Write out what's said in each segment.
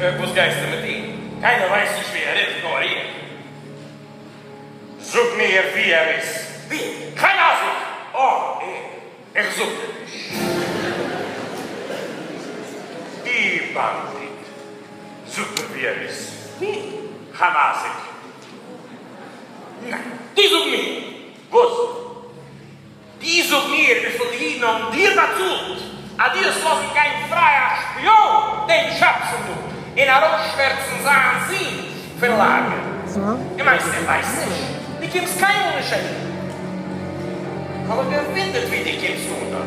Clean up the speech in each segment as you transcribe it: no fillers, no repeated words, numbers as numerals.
Was geist du mit ihm? Keiner weiß nicht, wer er ist, nur ihn. Such mir, wie er ist. Wie? Keine Ahnung. Oh, er sucht mich. Die Bandit. Such mir, wie er ist. Wie? Hamasik. Nein, die sucht mir. Was? Die sucht mir, wie viel Jeden um dir dazu. A dir ist los kein freier Spion, den schöpfen du. In einer Rutschschwärzen sahen sie verlagern. Ich meinst, er weiß nicht. Die kommst kein Ungeschenk. Aber wer findet, wie die kommst du da?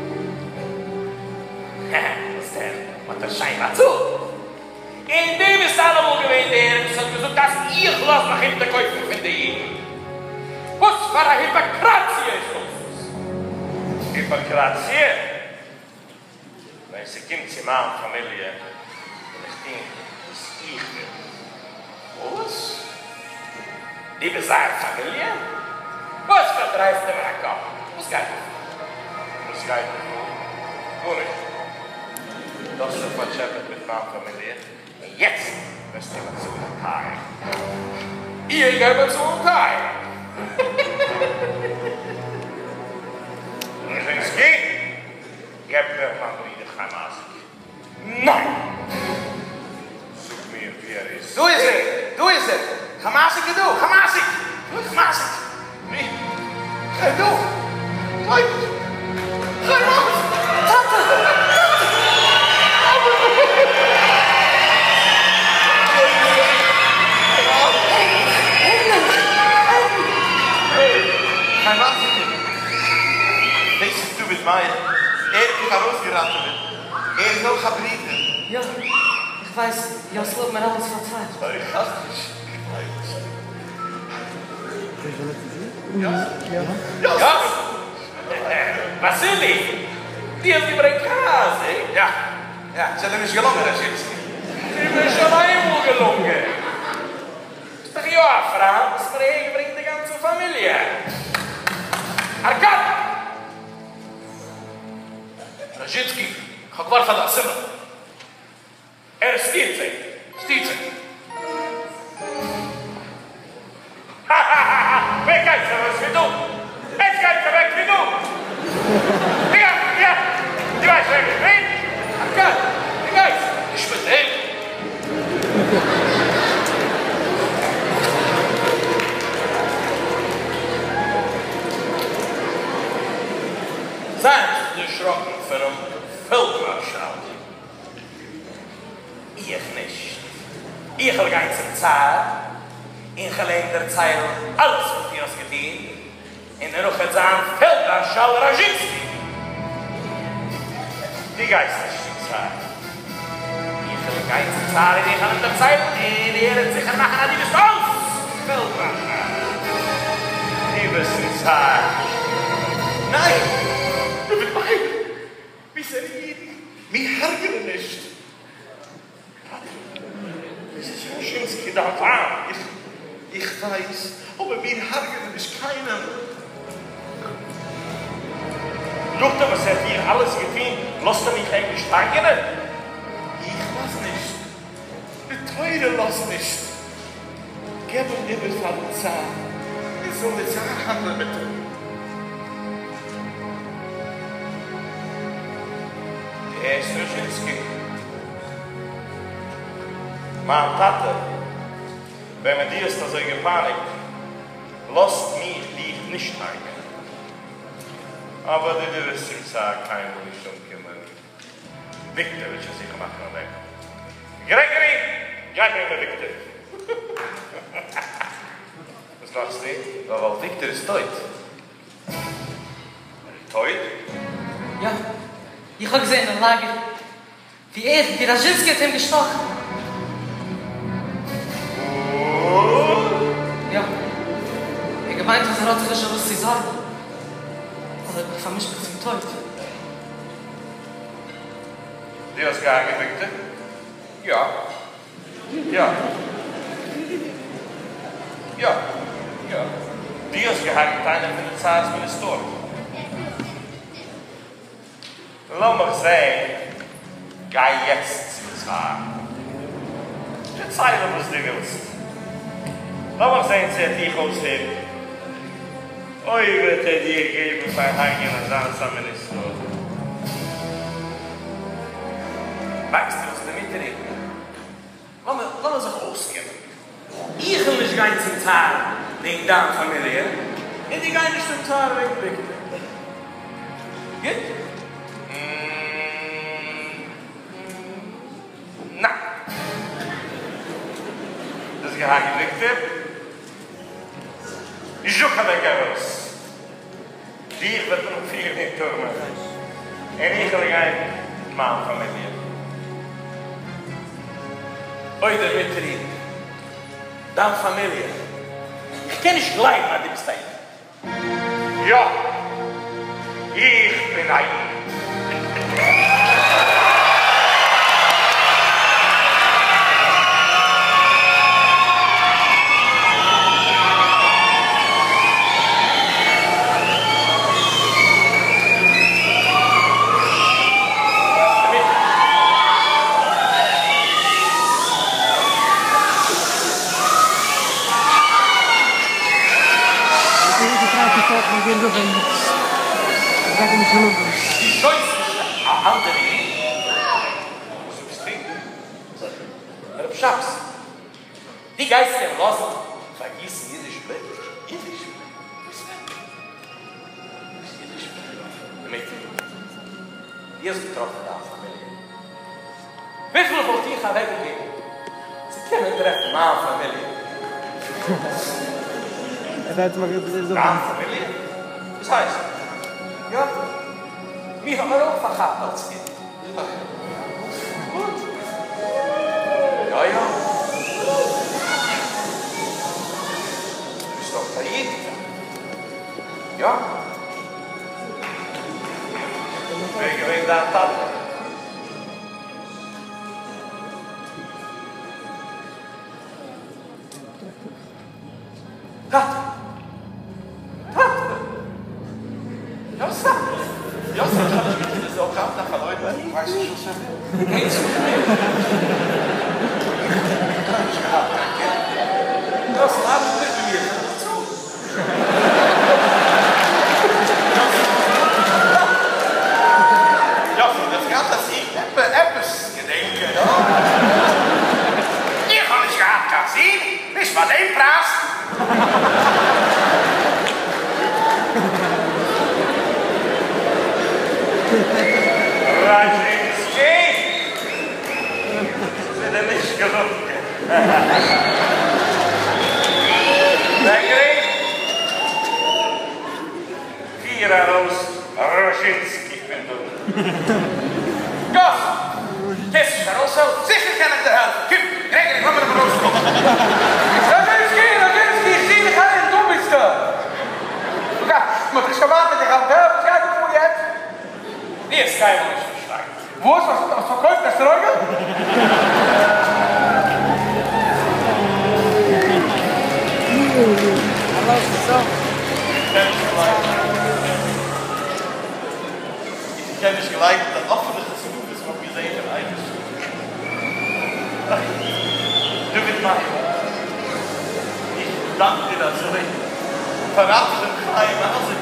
Was der? Und das scheinbar zu. In dem ist alle wohl gewähnt, der hat gesagt, dass ihr los nach hinten käufen von der Jeden. Was für eine Hypokratie ist das? Hypokratie? Wenn sie kommt zu meiner Familie, und ich denke, dass ich bin. Was? Die besagt Familie? Was verdreist der Racker? Was geht das? Was geht das? Wo nicht? Das ist verscheppert mit meiner Familie. Und jetzt müsst ihr mal zu einem Teil. Ihr geht zu einem Teil. Und wenn es geht, gebt mir mein Bruder Hamasik. Nein! Such mir, wie er ist. Du ist er! Du ist er! Hamasik, du! Hamasik! Hamasik! Wie? Du! Leute! Geh raus! Tata! Hamasik! Denkst du mit mir? Er kann rausgeraten werden. Er ist noch geblieben. Ja, ich weiß, Jos wird mir alles verzeiht. Ich hasse dich. Ja? Ja? Vasili! Die ist über den Kase. Ja. Ja, es hat ihm nicht gelungen, Herr Schilski. Die ist schon einmal gelungen. Ist doch ja, Franz, das bringt die ganze Familie. Arkad! Rajitzki, ich habe gewartet das Zimmer. Er stiert sich. Stiert sich. Wer geht so was wie du? Jetzt geht so weg wie du. Ja. Die weiß weg. Wen? Arkad, die Geist. Ich bin eng. Seien Sie erschrocken von einem Feldmarschall. Ich nicht. Ich will gehen zum Zar, in geländer Zeil alles was ihr getan, in der Ruche sein Feldmarschall Rajitzki. Die Geist nicht zum Zar. Ich will gehen zum Zar, in der geländer Zeil, in der sicher machen, an die bist aus! Feldmarschall. Die bist zum Zar. Nein! Du bist mein! Wie sind Jeden? Mich ärgere nicht! Das ist ein schönes Kind auf Arm. Ich weiß, aber mir ärgere nicht keinen. Lucht, was hat hier alles getan? Lasst mich eigentlich steigern? Ich lass nicht. Der Teure lass nicht. Gib ihm immer von der Zahn. Ich soll die Zahn handeln mit ihm. Der ist Rajitzki. Meine Tate, wenn man dir ist so gepanikt, lasst mich dich nicht steigen. Aber du wirst im Tag kein nicht umkümmern. Victor wird sich machen weg. Gregory, ja, nehmen Victor. Was machst du? Aber Victor ist tot. Tot? Ja, ich habe gesehen in der Lager, die Rajitzki hat ihm gestochen. Ja, ich gemeint, dass hat sich schon was zu sagen. Und er vermischt mich zum Teufel. Die hast gegangen, Victor? Ja. Ja. Ja. Ja. Die hast gehangen, einer von den Zars mit dem Sturm. Lass mich sehen, geh jetzt zum Zar. Zeilen, was du willst. Lass mal sehen, sie hat dich ausheben. Oi, wird er dir geben, verhangen, und dann zusammen ist so. Weißt du, was du mitreden? Lass mal sich ausgeben. Ich will nicht gehen zum Tag wegen deiner Familie. Und ich gehe nicht zum Tag wegen Victor. Geht? Na. Das ist gehangen, Victor. Ich suche den Gerus. Die wird noch viel in Turmen. Und ich will gehen mit meiner Familie. Heute mitreden. Deine Familie. Ich kann nicht gleich nach dem Stein. Ja, ich bin ein. Die schönste andere. Was ist das? Herr Schabs. Die Geister im Losen vergießen jüdische Blätter. Jüdische Blätter. Die ist getroffen da, Familie. Wie viel wollte ich weggegeben? Sie können treffen, meine Familie. Familie? Das heißt, ja, wir haben auch verkauft als Kind. Gut. Ja. Du bist doch Taid. Ja. Wer gewinnt da Tat? Tat. Ja, das ist auch gerade nach Leuten. Weißt du schon, was geht's? Das laden mit mir. Ja, das gab das ich etwas gedenken. Ja? Ich habe nicht gehabt, kann sehen. Nicht mal den Preis. Rajinsky! Sind nicht genug. Negri? 4 Euros Rajinsky finden. Gas! Das ist der Rosso. Sicher kann ich dir helfen. Kim, Gregory, komm mal nach Rosso. Rajinsky, ich sehe dich alle in Dummigste. Ja, maar het is gemaakt met je gaat helpen. Kijk hoe je hebt. Die is keihard niet verslagen. Wo ist was verkauft, das Rögel? Ich kenne nicht gleich, das offene Gesuch ist, was wir sehen im Eiches. Du bist mein. Ich danke dir dazu. Verrate den kleinen Hase.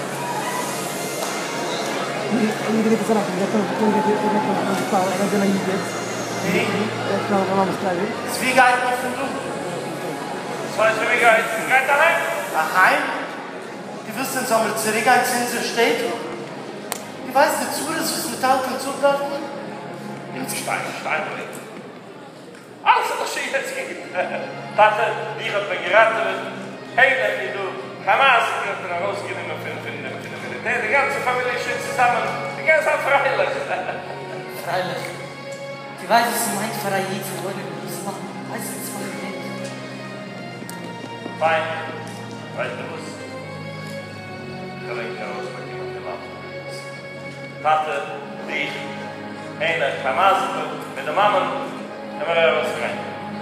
Zwiegeit offen du. Was heißt Zwiegeit? Geht daheim? Daheim? Die wissen, dass wir Zwiegeit-Zinsen steht. Die weiß nicht zu, dass wir es mit Alten zugreifen. Stein. Alles, was sie jetzt gibt. Tate, ich hab mich gerettet. Hey, wie du. Hamas, ich hab mich rausgenommen für den Militär. Die ganze Familie steht zusammen. Die ganze Zeit freilich. Freilich. Die weiß, was sie meint, für Ayid zu wollen. Weiß sie, was sie meint. Fein. Weißt du was? Ich kann nicht raus, was jemand gemacht hat. Tate, dich, einer, Hamas, mit der Mama, dann war er was rein.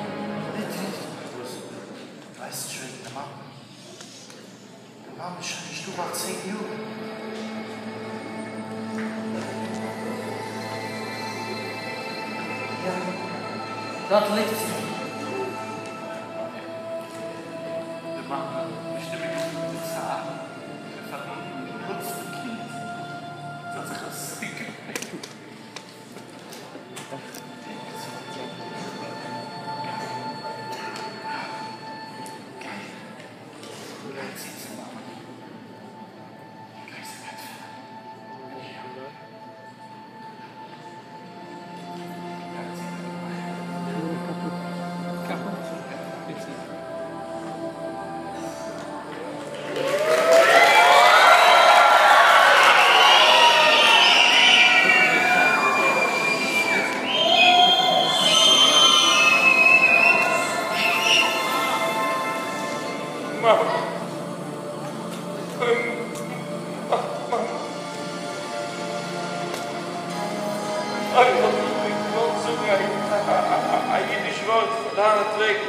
Weißt du, wegen der Mama? Der Mama ist schon nicht über 10 Jahre. Ja, dort liegt sie. Ich wollte sogar ein jüdisch Wort von deiner Träge.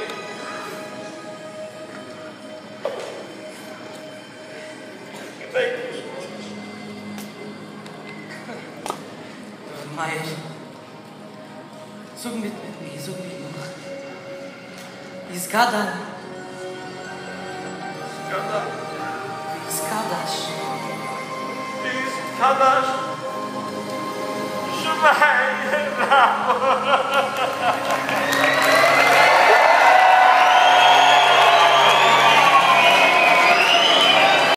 Meier, sag mit mir, sag mit mir. Izgadan. Izgadash. Izgadash. Shmai,